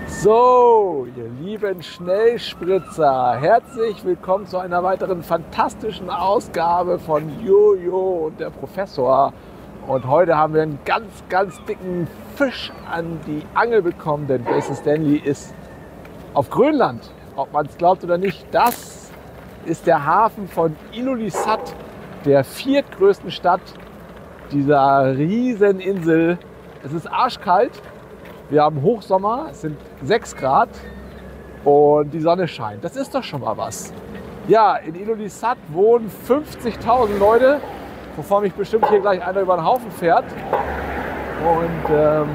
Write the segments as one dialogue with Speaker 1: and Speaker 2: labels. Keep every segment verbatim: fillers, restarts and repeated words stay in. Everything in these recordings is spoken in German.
Speaker 1: So, ihr lieben Schnellspritzer, herzlich willkommen zu einer weiteren fantastischen Ausgabe von Jojo und der Professor. Und heute haben wir einen ganz, ganz dicken Fisch an die Angel bekommen, denn Jason Stanley ist auf Grönland. Ob man es glaubt oder nicht, das ist der Hafen von Ilulissat, der viertgrößten Stadt dieser riesen Insel. Es ist arschkalt. Wir haben Hochsommer, es sind sechs Grad und die Sonne scheint. Das ist doch schon mal was. Ja, in Ilulissat wohnen fünfzigtausend Leute, wovon mich bestimmt hier gleich einer über den Haufen fährt. Und ähm,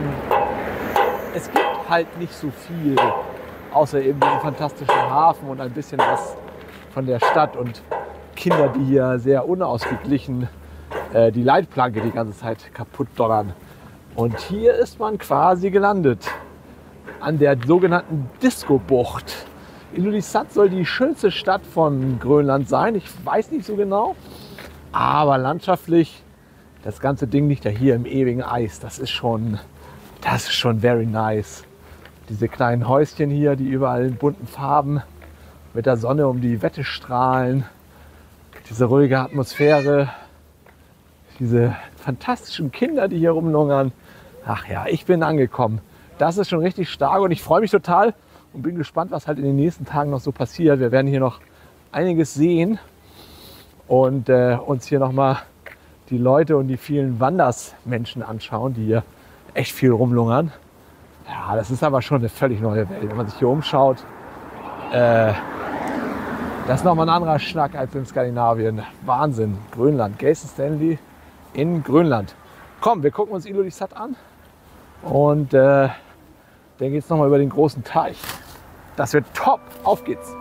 Speaker 1: es gibt halt nicht so viel, außer eben diesen fantastischen Hafen und ein bisschen was von der Stadt und Kinder, die hier sehr unausgeglichen äh, die Leitplanke die ganze Zeit kaputt donnern. Und hier ist man quasi gelandet, an der sogenannten Disco-Bucht. Ilulissat soll die schönste Stadt von Grönland sein, ich weiß nicht so genau. Aber landschaftlich, das ganze Ding liegt ja hier im ewigen Eis. Das ist schon, das ist schon very nice. Diese kleinen Häuschen hier, die überall in bunten Farben mit der Sonne um die Wette strahlen. Diese ruhige Atmosphäre. Diese fantastischen Kinder, die hier rumlungern. Ach ja, ich bin angekommen. Das ist schon richtig stark und ich freue mich total und bin gespannt, was halt in den nächsten Tagen noch so passiert. Wir werden hier noch einiges sehen und äh, uns hier nochmal die Leute und die vielen Wandersmenschen anschauen, die hier echt viel rumlungern. Ja, das ist aber schon eine völlig neue Welt. Wenn man sich hier umschaut, äh, das ist nochmal ein anderer Schnack als in Skandinavien. Wahnsinn, Grönland, Jason Stanley in Grönland. Komm, wir gucken uns Ilulissat an und äh, dann geht es nochmal über den großen Teich. Das wird top, auf geht's!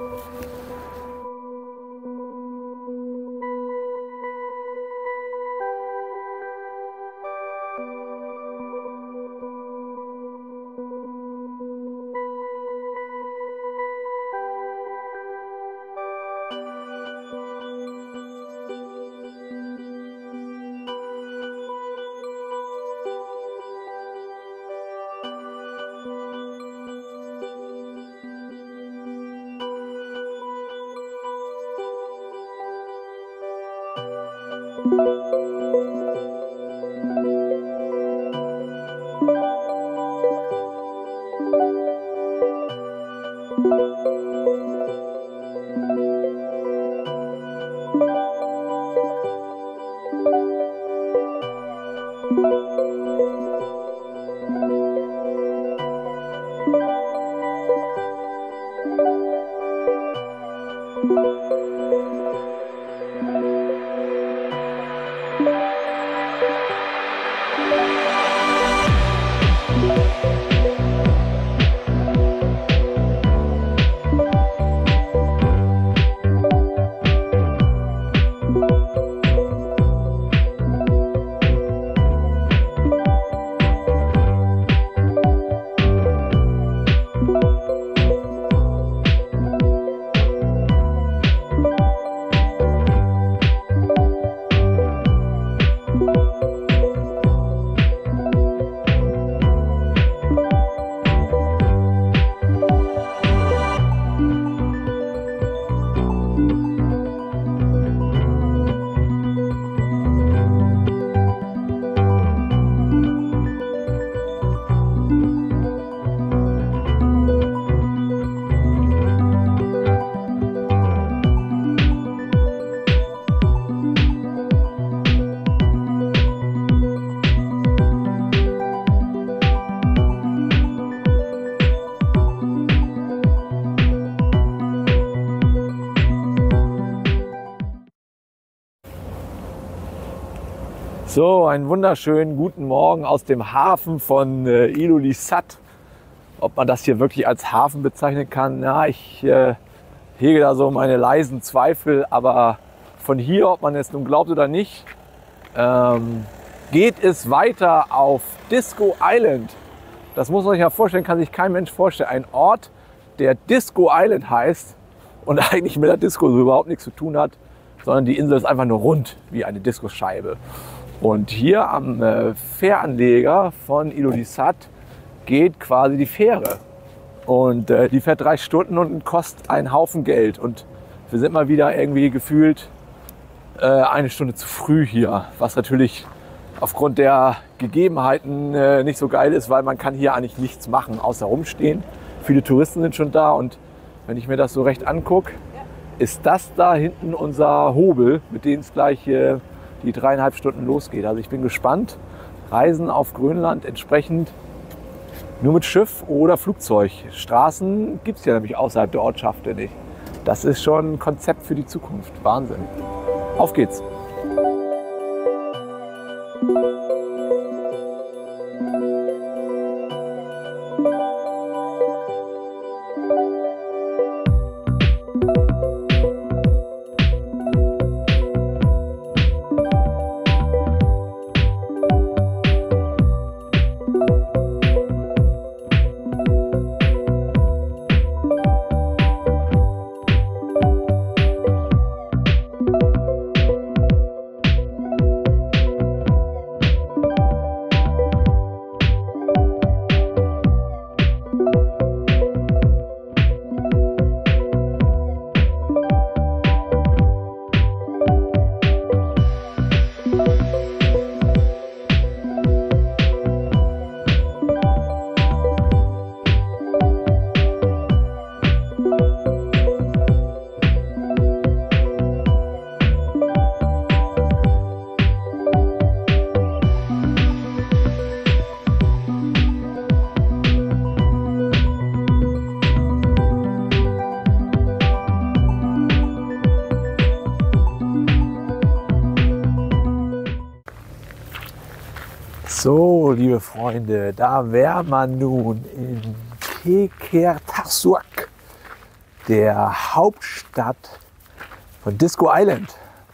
Speaker 1: So, einen wunderschönen guten Morgen aus dem Hafen von äh, Ilulissat. Ob man das hier wirklich als Hafen bezeichnen kann, ja, ich äh, hege da so meine leisen Zweifel. Aber von hier, ob man es nun glaubt oder nicht, ähm, geht es weiter auf Disco Island. Das muss man sich ja vorstellen, kann sich kein Mensch vorstellen. Ein Ort, der Disco Island heißt und eigentlich mit der Disco so überhaupt nichts zu tun hat, sondern die Insel ist einfach nur rund wie eine Discoscheibe. Und hier am äh, Fähranleger von Ilulissat geht quasi die Fähre. Und äh, die fährt drei Stunden und kostet einen Haufen Geld. Und wir sind mal wieder irgendwie gefühlt äh, eine Stunde zu früh hier, was natürlich aufgrund der Gegebenheiten äh, nicht so geil ist, weil man kann hier eigentlich nichts machen, außer rumstehen. Viele Touristen sind schon da und wenn ich mir das so recht angucke, ist das da hinten unser Hobel, mit dem es gleich äh, die dreieinhalb Stunden losgeht. Also ich bin gespannt. Reisen auf Grönland entsprechend nur mit Schiff oder Flugzeug. Straßen gibt es ja nämlich außerhalb der Ortschaften nicht. Das ist schon ein Konzept für die Zukunft. Wahnsinn. Auf geht's. So, liebe Freunde, da wäre man nun in Qeqertarsuaq, der Hauptstadt von Disco Island.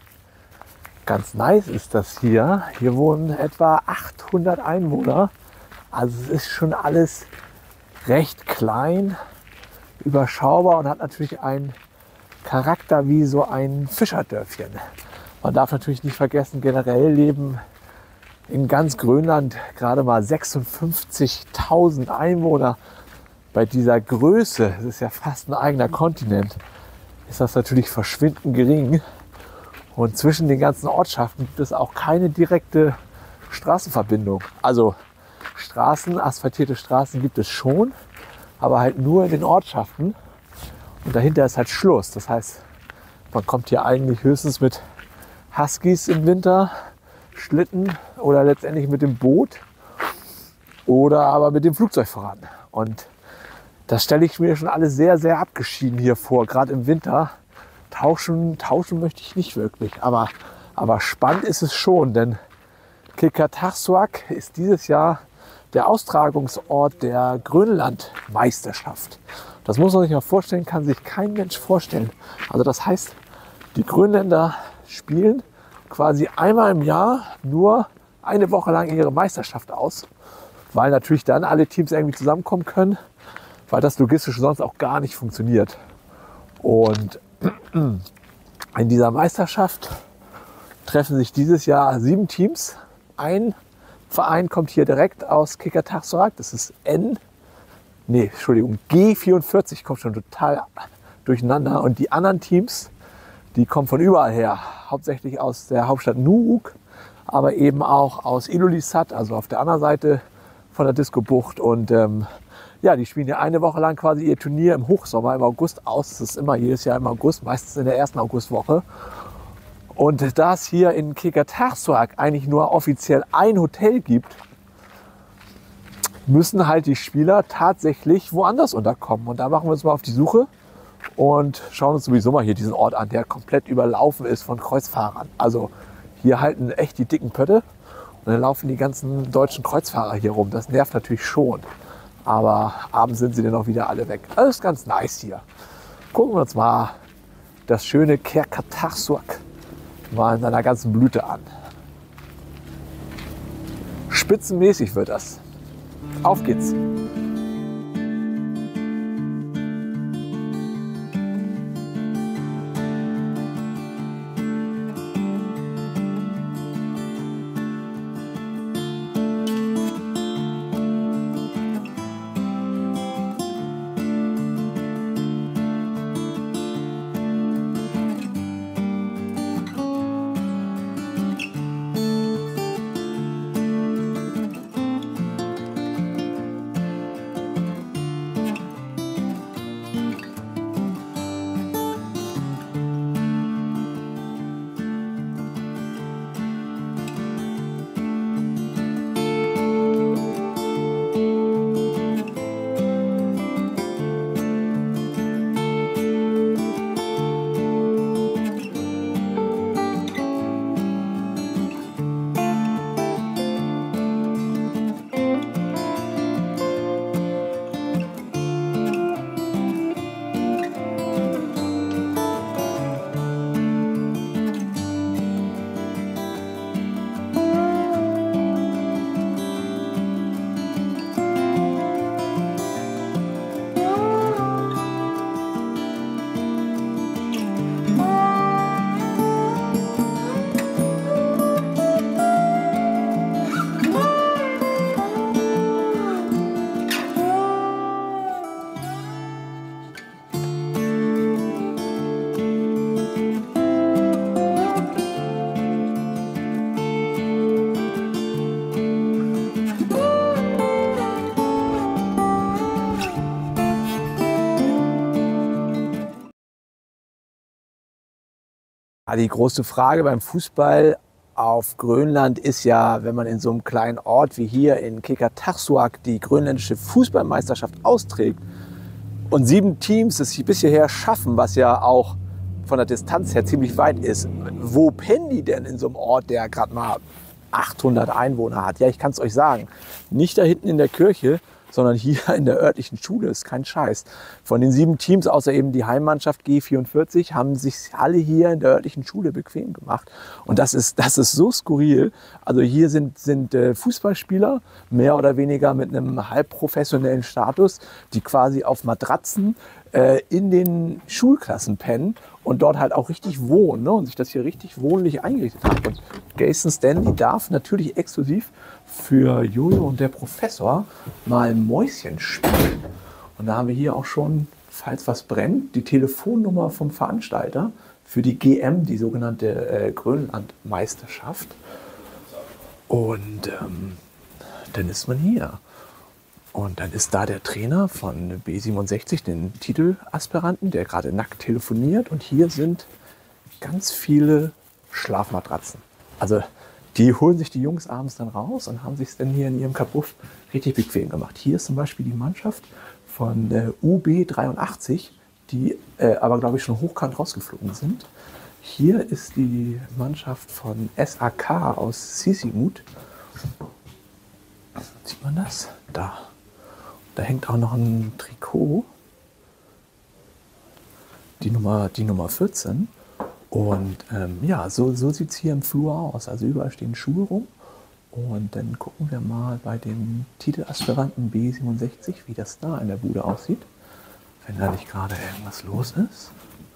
Speaker 1: Ganz nice ist das hier. Hier wohnen etwa achthundert Einwohner. Also es ist schon alles recht klein, überschaubar und hat natürlich einen Charakter wie so ein Fischerdörfchen. Man darf natürlich nicht vergessen, generell leben in ganz Grönland gerade mal sechsundfünfzigtausend Einwohner. Bei dieser Größe, das ist ja fast ein eigener Kontinent, ist das natürlich verschwindend gering. Und zwischen den ganzen Ortschaften gibt es auch keine direkte Straßenverbindung. Also Straßen, asphaltierte Straßen gibt es schon, aber halt nur in den Ortschaften. Und dahinter ist halt Schluss. Das heißt, man kommt hier eigentlich höchstens mit Huskies im Winter, Schlitten oder letztendlich mit dem Boot oder aber mit dem Flugzeug voran. Und das stelle ich mir schon alles sehr, sehr abgeschieden hier vor. Gerade im Winter tauschen, tauschen möchte ich nicht wirklich. Aber, aber spannend ist es schon, denn Qeqertarsuaq ist dieses Jahr der Austragungsort der Grönlandmeisterschaft. Das muss man sich mal vorstellen, kann sich kein Mensch vorstellen. Also das heißt, die Grönländer spielen quasi einmal im Jahr nur eine Woche lang ihre Meisterschaft aus, weil natürlich dann alle Teams irgendwie zusammenkommen können, weil das logistisch sonst auch gar nicht funktioniert. Und in dieser Meisterschaft treffen sich dieses Jahr sieben Teams. Ein Verein kommt hier direkt aus Qeqertarsuaq, das ist N, nee, Entschuldigung, G vierundvierzig, kommt schon total durcheinander. Und die anderen Teams, die kommen von überall her, hauptsächlich aus der Hauptstadt Nuuk, aber eben auch aus Ilulissat, also auf der anderen Seite von der Disco-Bucht. Und ähm, ja, die spielen ja eine Woche lang quasi ihr Turnier im Hochsommer, im August aus. Das ist immer jedes Jahr im August, meistens in der ersten Augustwoche. Und da es hier in Qeqertarsuaq eigentlich nur offiziell ein Hotel gibt, müssen halt die Spieler tatsächlich woanders unterkommen. Und da machen wir uns mal auf die Suche und schauen uns sowieso mal hier diesen Ort an, der komplett überlaufen ist von Kreuzfahrern. Also hier halten echt die dicken Pötte und dann laufen die ganzen deutschen Kreuzfahrer hier rum. Das nervt natürlich schon. Aber abends sind sie dann auch wieder alle weg. Alles ganz nice hier. Gucken wir uns mal das schöne Qeqertarsuaq mal in seiner ganzen Blüte an. Spitzenmäßig wird das. Auf geht's! Ja, die große Frage beim Fußball auf Grönland ist ja, wenn man in so einem kleinen Ort wie hier in Qeqertarsuaq die grönländische Fußballmeisterschaft austrägt und sieben Teams es bis hierher schaffen, was ja auch von der Distanz her ziemlich weit ist. Wo pennen die denn in so einem Ort, der gerade mal achthundert Einwohner hat? Ja, ich kann es euch sagen. Nicht da hinten in der Kirche, sondern hier in der örtlichen Schule. Ist kein Scheiß. Von den sieben Teams, außer eben die Heimmannschaft G vierundvierzig, haben sich alle hier in der örtlichen Schule bequem gemacht. Und das ist, das ist so skurril. Also hier sind, sind äh, Fußballspieler, mehr oder weniger mit einem halbprofessionellen Status, die quasi auf Matratzen äh, in den Schulklassen pennen und dort halt auch richtig wohnen, ne? Und sich das hier richtig wohnlich eingerichtet haben. Und Jason Stanley darf natürlich exklusiv für Jojo und der Professor mal Mäuschen spielen. Und da haben wir hier auch schon, falls was brennt, die Telefonnummer vom Veranstalter für die G M, die sogenannte äh, Grönlandmeisterschaft. Und ähm, dann ist man hier. Und dann ist da der Trainer von B siebenundsechzig, den Titelaspiranten, der gerade nackt telefoniert. Und hier sind ganz viele Schlafmatratzen. Also die holen sich die Jungs abends dann raus und haben sich dann hier in ihrem Kabuff richtig bequem gemacht. Hier ist zum Beispiel die Mannschaft von äh, U B dreiundachtzig, die äh, aber, glaube ich, schon hochkant rausgeflogen sind. Hier ist die Mannschaft von S A K aus Sisimiut. Sieht man das? Da. Da hängt auch noch ein Trikot. Die Nummer, die Nummer vierzehn. Und ähm, ja, so, so sieht es hier im Flur aus. Also überall stehen Schuhe rum. Und dann gucken wir mal bei dem Titelaspiranten B siebenundsechzig, wie das da in der Bude aussieht. Wenn da nicht gerade irgendwas los ist.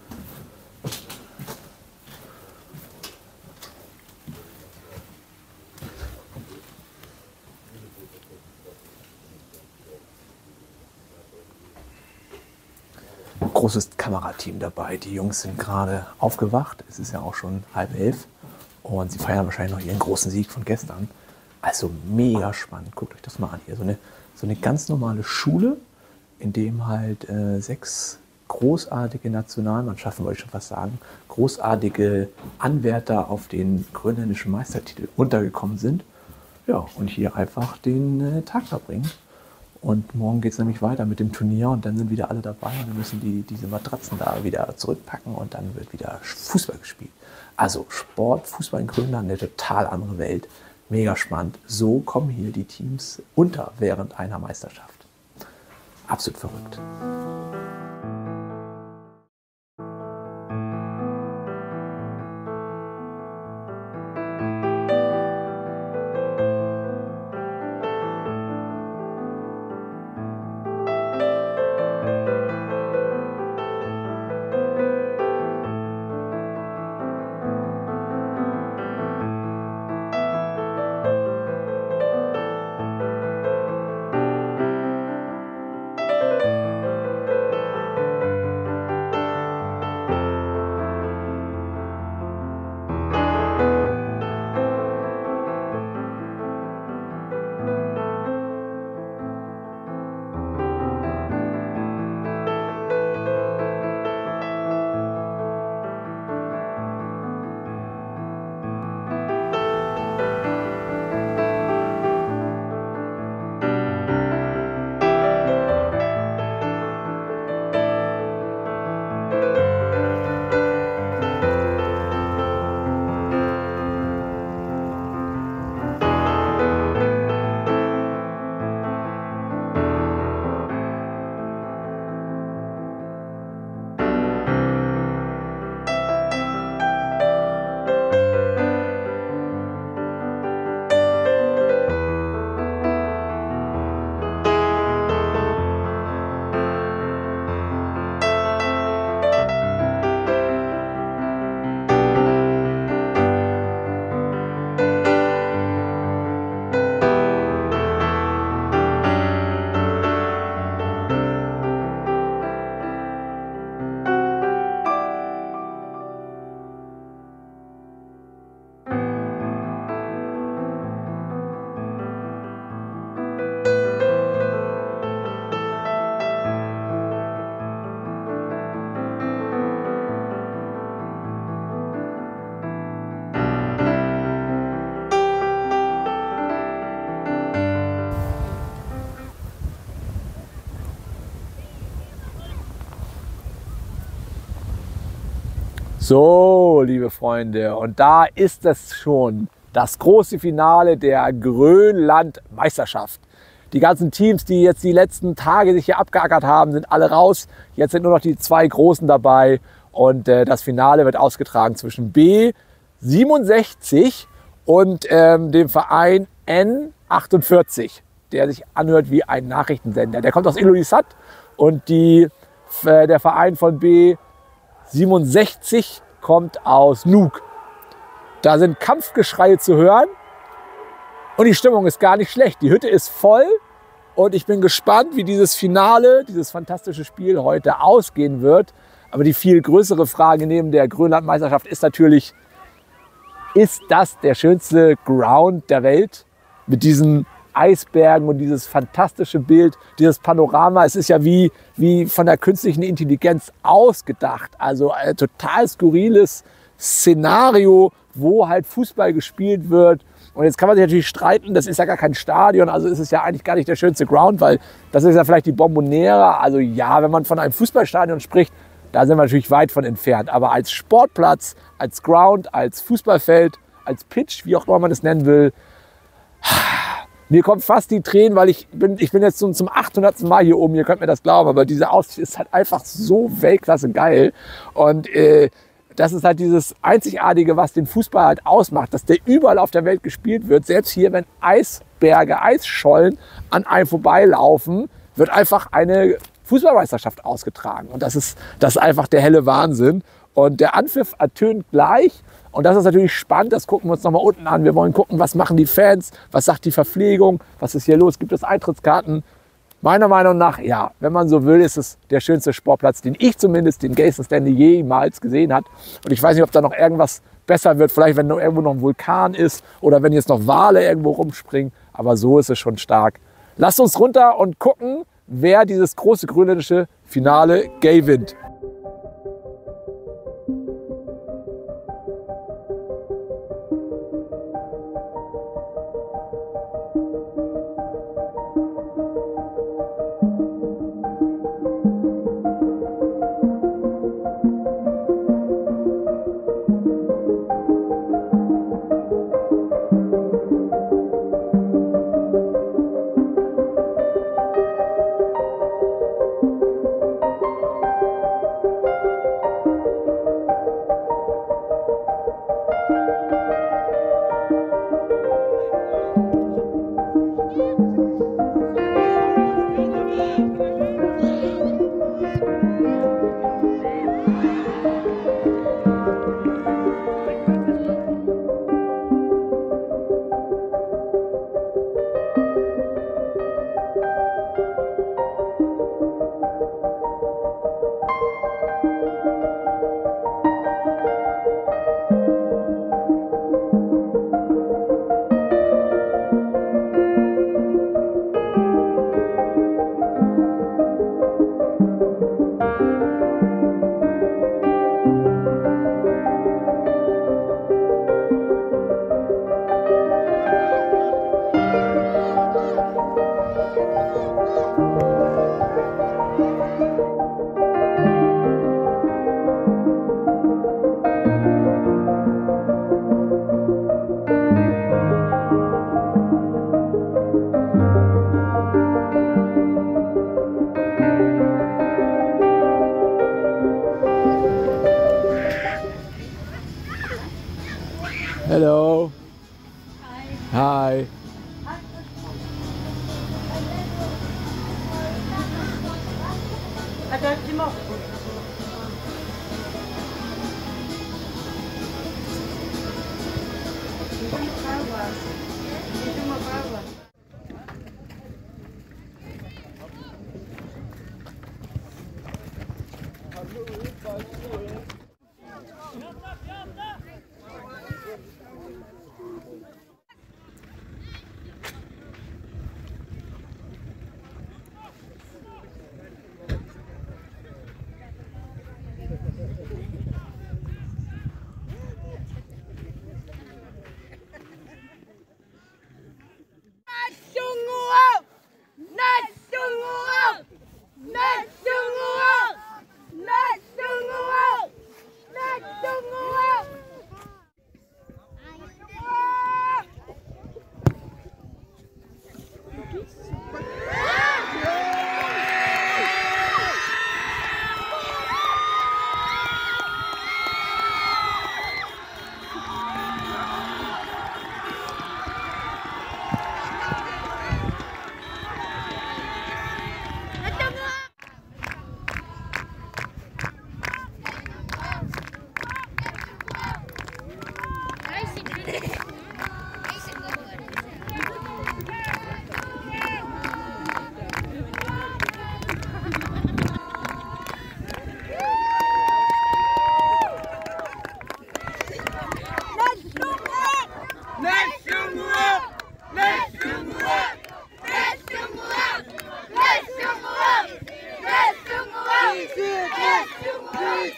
Speaker 1: Großes Kamerateam dabei. Die Jungs sind gerade aufgewacht. Es ist ja auch schon halb elf. Und sie feiern wahrscheinlich noch ihren großen Sieg von gestern. Also mega spannend. Guckt euch das mal an hier. So eine, so eine ganz normale Schule, in dem halt äh, sechs großartige Nationalmannschaften, wollte ich schon fast sagen, großartige Anwärter auf den grönländischen Meistertitel untergekommen sind. Ja, und hier einfach den äh, Tag verbringen. Und morgen geht es nämlich weiter mit dem Turnier und dann sind wieder alle dabei und wir müssen die, diese Matratzen da wieder zurückpacken und dann wird wieder Fußball gespielt. Also Sport, Fußball in Grönland, eine total andere Welt. Mega spannend. So kommen hier die Teams unter während einer Meisterschaft. Absolut verrückt. So, liebe Freunde, und da ist es schon, das große Finale der Grönland-Meisterschaft. Die ganzen Teams, die jetzt die letzten Tage sich hier abgeackert haben, sind alle raus. Jetzt sind nur noch die zwei Großen dabei und äh, das Finale wird ausgetragen zwischen B siebenundsechzig und ähm, dem Verein N achtundvierzig, der sich anhört wie ein Nachrichtensender. Der kommt aus Ilulissat und die, äh, der Verein von B siebenundsechzig kommt aus Nuuk. Da sind Kampfgeschreie zu hören und die Stimmung ist gar nicht schlecht. Die Hütte ist voll und ich bin gespannt, wie dieses Finale, dieses fantastische Spiel heute ausgehen wird. Aber die viel größere Frage neben der Grönland-Meisterschaft ist natürlich, ist das der schönste Ground der Welt mit diesen Eisbergen und dieses fantastische Bild, dieses Panorama? Es ist ja wie, wie von der künstlichen Intelligenz ausgedacht. Also ein total skurriles Szenario, wo halt Fußball gespielt wird. Und jetzt kann man sich natürlich streiten, das ist ja gar kein Stadion, also ist es ja eigentlich gar nicht der schönste Ground, weil das ist ja vielleicht die Bombonera. Also ja, wenn man von einem Fußballstadion spricht, da sind wir natürlich weit von entfernt. Aber als Sportplatz, als Ground, als Fußballfeld, als Pitch, wie auch immer man es nennen will, mir kommen fast die Tränen, weil ich bin, ich bin jetzt zum, zum achthundertsten Mal hier oben, ihr könnt mir das glauben, aber diese Aussicht ist halt einfach so Weltklasse geil. Und äh, das ist halt dieses Einzigartige, was den Fußball halt ausmacht, dass der überall auf der Welt gespielt wird. Selbst hier, wenn Eisberge, Eisschollen an einem vorbeilaufen, wird einfach eine Fußballmeisterschaft ausgetragen. Und das ist, das ist einfach der helle Wahnsinn. Und der Anpfiff ertönt gleich. Und das ist natürlich spannend, das gucken wir uns nochmal unten an. Wir wollen gucken, was machen die Fans, was sagt die Verpflegung, was ist hier los, gibt es Eintrittskarten? Meiner Meinung nach, ja, wenn man so will, ist es der schönste Sportplatz, den ich zumindest, den Gaysden Stanley jemals gesehen hat. Und ich weiß nicht, ob da noch irgendwas besser wird, vielleicht wenn noch irgendwo noch ein Vulkan ist oder wenn jetzt noch Wale irgendwo rumspringen. Aber so ist es schon stark. Lasst uns runter und gucken, wer dieses große grönländische Finale gewinnt. Hello. Hi. Hi.
Speaker 2: Let's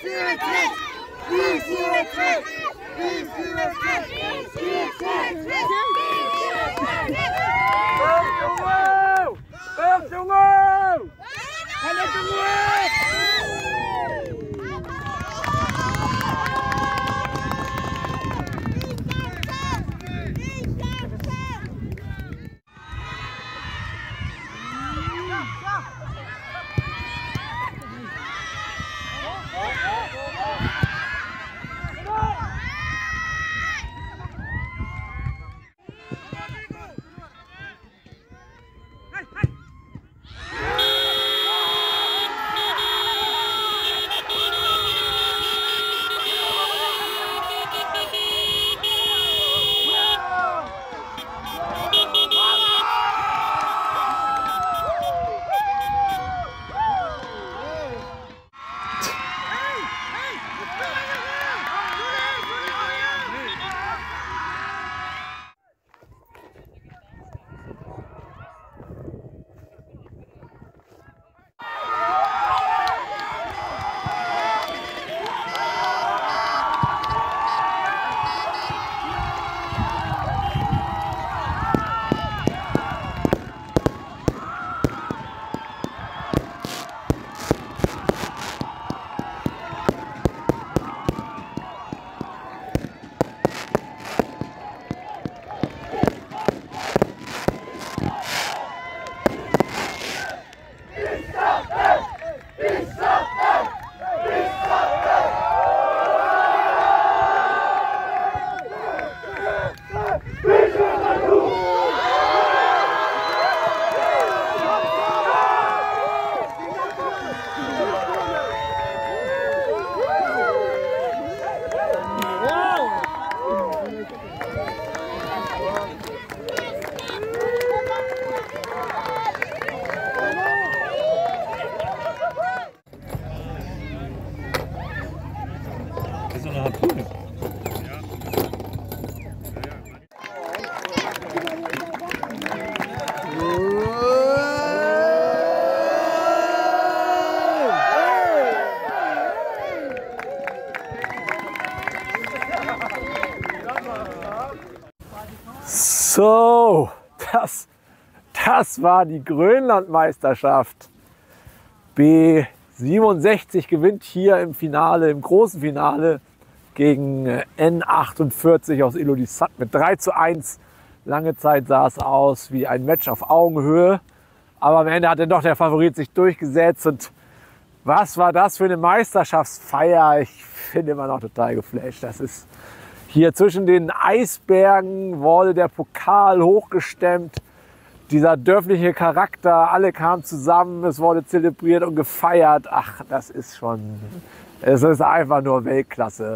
Speaker 1: So, das, das war die Grönlandmeisterschaft. B siebenundsechzig gewinnt hier im Finale, im großen Finale gegen N achtundvierzig aus Ilulissat mit drei zu eins. Lange Zeit sah es aus wie ein Match auf Augenhöhe. Aber am Ende hat dann doch der Favorit sich durchgesetzt. Und was war das für eine Meisterschaftsfeier? Ich finde immer noch total geflasht. Das ist hier zwischen den Eisbergen, wurde der Pokal hochgestemmt. Dieser dörfliche Charakter, alle kamen zusammen, es wurde zelebriert und gefeiert. Ach, das ist schon, es ist einfach nur Weltklasse.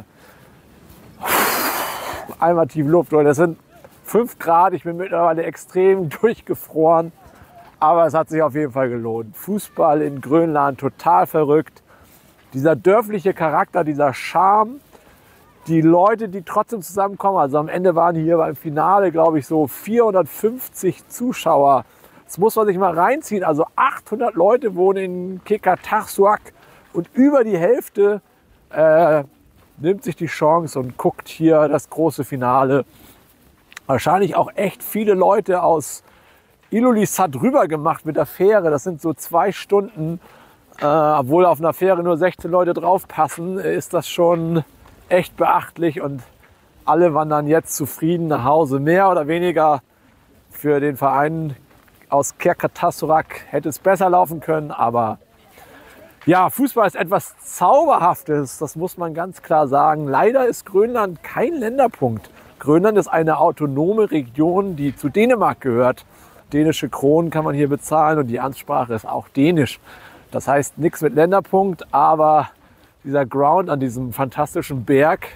Speaker 1: Einmal tief Luft, Leute. Das sind fünf Grad, ich bin mittlerweile extrem durchgefroren. Aber es hat sich auf jeden Fall gelohnt. Fußball in Grönland, total verrückt. Dieser dörfliche Charakter, dieser Charme. Die Leute, die trotzdem zusammenkommen, also am Ende waren hier beim Finale, glaube ich, so vierhundertfünfzig Zuschauer. Das muss man sich mal reinziehen. Also achthundert Leute wohnen in Qeqertarsuaq und über die Hälfte äh, nimmt sich die Chance und guckt hier das große Finale. Wahrscheinlich auch echt viele Leute aus Ilulissat rüber gemacht mit der Fähre. Das sind so zwei Stunden. Äh, obwohl auf einer Fähre nur sechzehn Leute drauf passen, ist das schon echt beachtlich und alle wandern jetzt zufrieden nach Hause. Mehr oder weniger für den Verein aus Qeqertarsuaq hätte es besser laufen können, aber ja, Fußball ist etwas Zauberhaftes, das muss man ganz klar sagen. Leider ist Grönland kein Länderpunkt. Grönland ist eine autonome Region, die zu Dänemark gehört. Dänische Kronen kann man hier bezahlen und die Amtssprache ist auch Dänisch. Das heißt nichts mit Länderpunkt, aber dieser Ground an diesem fantastischen Berg,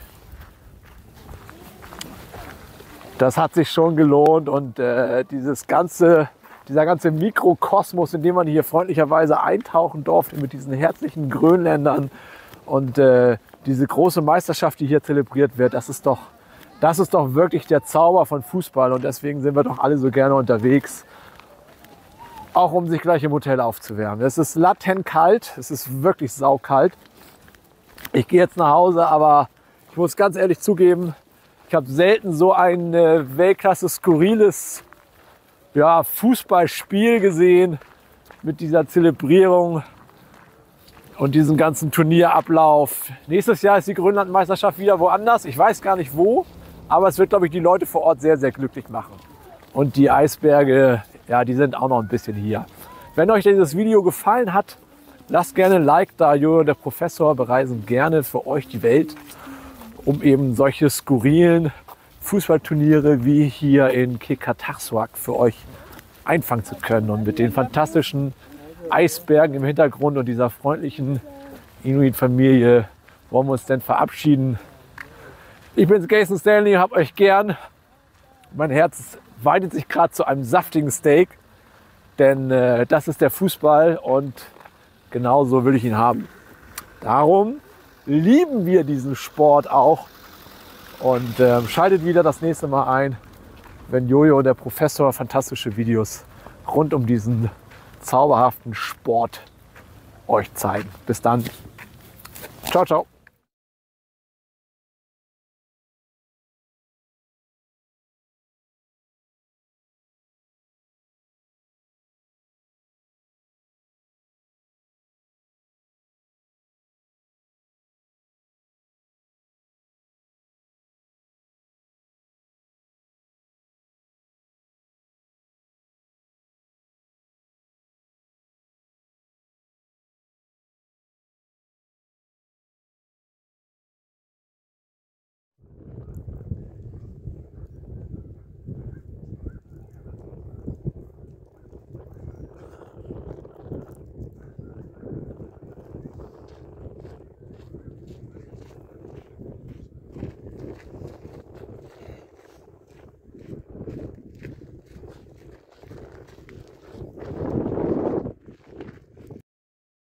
Speaker 1: das hat sich schon gelohnt und äh, dieses ganze, dieser ganze Mikrokosmos, in dem man hier freundlicherweise eintauchen durfte mit diesen herzlichen Grönländern und äh, diese große Meisterschaft, die hier zelebriert wird, das ist doch, das ist doch wirklich der Zauber von Fußball und deswegen sind wir doch alle so gerne unterwegs, auch um sich gleich im Hotel aufzuwärmen. Es ist latent kalt, es ist wirklich saukalt. Ich gehe jetzt nach Hause, aber ich muss ganz ehrlich zugeben, ich habe selten so ein äh, Weltklasse skurriles ja, Fußballspiel gesehen mit dieser Zelebrierung und diesem ganzen Turnierablauf. Nächstes Jahr ist die Grönlandmeisterschaft wieder woanders. Ich weiß gar nicht wo, aber es wird, glaube ich, die Leute vor Ort sehr, sehr glücklich machen. Und die Eisberge, ja, die sind auch noch ein bisschen hier. Wenn euch dieses Video gefallen hat, lasst gerne ein Like da. Jojo, der Professor, bereisen gerne für euch die Welt, um eben solche skurrilen Fußballturniere wie hier in Qeqertarsuaq für euch einfangen zu können. Und mit den fantastischen Eisbergen im Hintergrund und dieser freundlichen Inuit-Familie wollen wir uns denn verabschieden. Ich bin's, Jason Stanley, hab euch gern. Mein Herz weitet sich gerade zu einem saftigen Steak, denn äh, das ist der Fußball und genau so will ich ihn haben. Darum lieben wir diesen Sport auch und äh, schaltet wieder das nächste Mal ein, wenn Jojo und der Professor fantastische Videos rund um diesen zauberhaften Sport euch zeigen. Bis dann. Ciao, ciao.